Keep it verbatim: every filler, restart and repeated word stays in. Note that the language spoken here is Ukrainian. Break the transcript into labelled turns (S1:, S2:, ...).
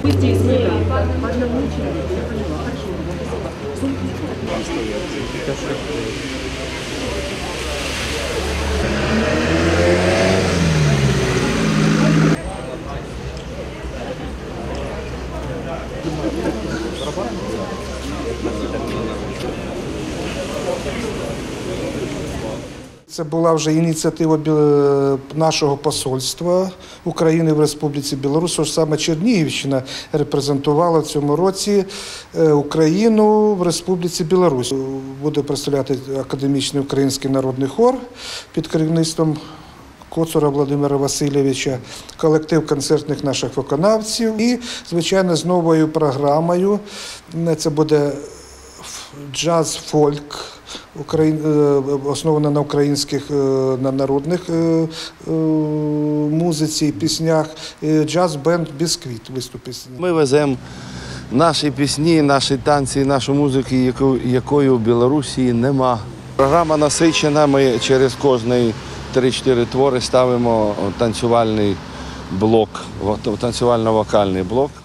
S1: Мы здесь, мы да. По одному человеку, я поняла. Хорошо.
S2: Це була вже ініціатива нашого посольства України в Республіці Білорусь, що саме Чернігівщина репрезентувала в цьому році Україну в Республіці Білорусь. Буде представляти академічний український народний хор під керівництвом Коцура Володимира Васильовича, колектив концертних наших виконавців і, звичайно, з новою програмою. Це буде джаз-фольк, основана на українських, на народних музиці і піснях, джаз-бенд «Бісквіт» виступить.
S3: Ми веземо наші пісні, наші танці, нашу музику, якої в Білорусі нема. Програма насичена, ми через кожні три-чотири твори ставимо танцювальний блок, танцювально-вокальний блок.